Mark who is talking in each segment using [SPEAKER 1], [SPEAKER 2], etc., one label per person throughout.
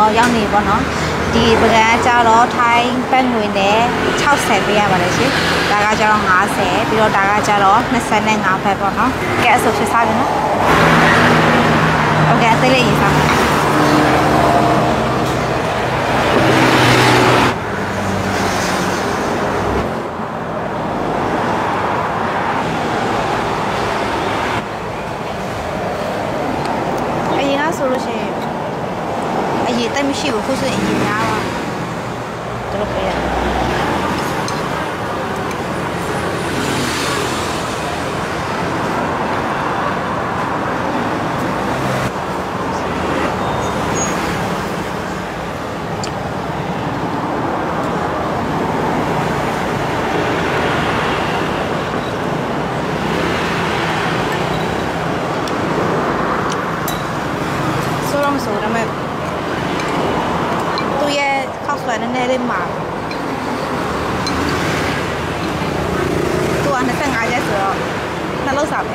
[SPEAKER 1] လောက်ရောက်နေပေါ့နော်ဒီပကံကျတော့ထိုင်းဘတ်ငွေနဲ့60ပေးရပါတယ်ရှင်ဒါကကျတော့50ပြီးတော့ဒါကကျတော့25ဘတ်ပေါ့နော်ကဲအဆိုဖြစ်စားပြီနော်โอเคသိလေးရေးစားဆိုလို့ရှိရင်အရေးတိုက်မရှိဘူးခုဆိုရင်အရေးများတော့တို့ပြရဆိုတော့မဲ့သူရဲ့ခောက်ဆွဲနည်းနည်းလေးမှာသူက25ရက်ဆိုတော့နှလုံးစားပဲ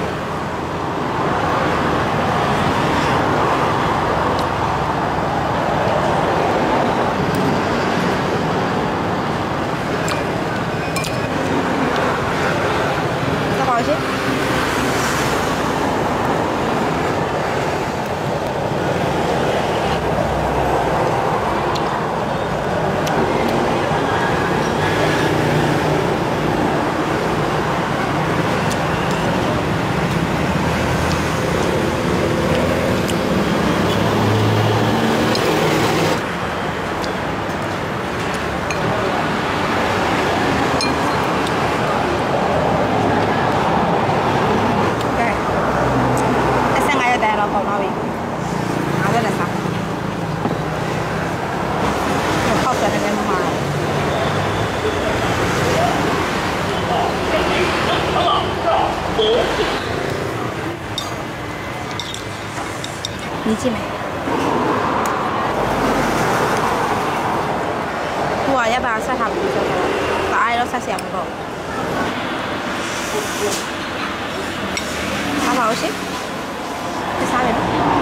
[SPEAKER 1] တော့ပါရှင်你进来。哇，要不要晒下不就了？把爱都晒香了。好不好吃？这啥人？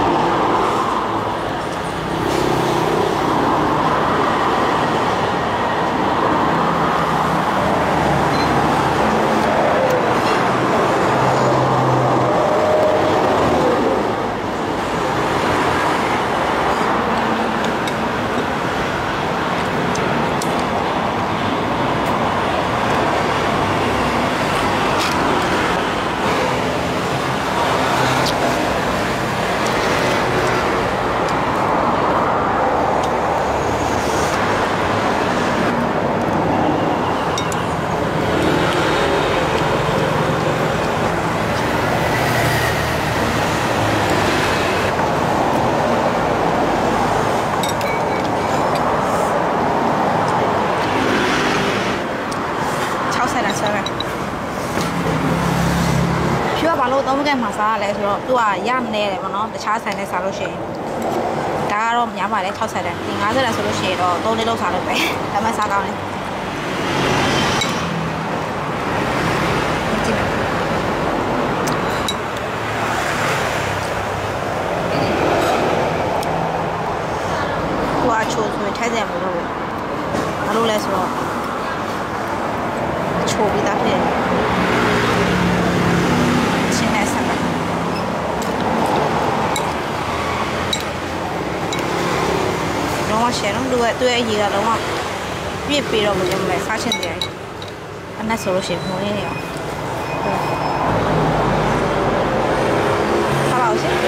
[SPEAKER 1] တော့မကဲမှာစားရလဲဆိုတော့သူကရနေတယ်ပေါ့နော်တခြားဆိုင်နဲ့စားလို့ရှိရင်ဒါကတော့များပါလေ60တန်းဒီ50တန်းဆိုလို့ရှိရင်တော့3လေးလောက်စားလို့ပဲဒါမှစားကောင်းတယ်ကြည့်မယ်သူကချိုးဆိုရင်ထိုက်ကြမလို့ဘာလို့လဲဆိုတော့ချိုးပြီးသားဖြစ်ရှယ်တော့သူ့ရဲ့အရေးကတော့ပြစ်ပြီးတော့မလို့မလဲစားချင်တယ်အနက်ဆိုလို့ရှိရင်မိုးနေနေအောင်စားပါဦးရှင်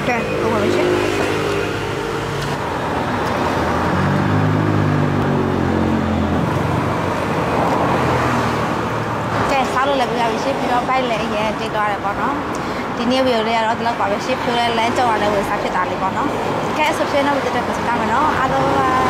[SPEAKER 1] ကဲဟုတ်ပါပြီရှင်စားလို့လည်းပြရပြီရှင်းပြီးတော့ဘိုက်လည်းအရင်တိတ်သွားတယ်ပေါ့နော်ဒီနေ့ဗီဒီယိုလေးကတော့ဒီလောက်ပါပဲရှင်းပြလဲလမ်းကြော်ရလဲဝယ်စားဖြစ်တာလေးပေါ့နော်ကဲအဆုပ်ရှင်းတော့ဒီတက်ပတ်စတာမယ်နော်အားလုံးပါ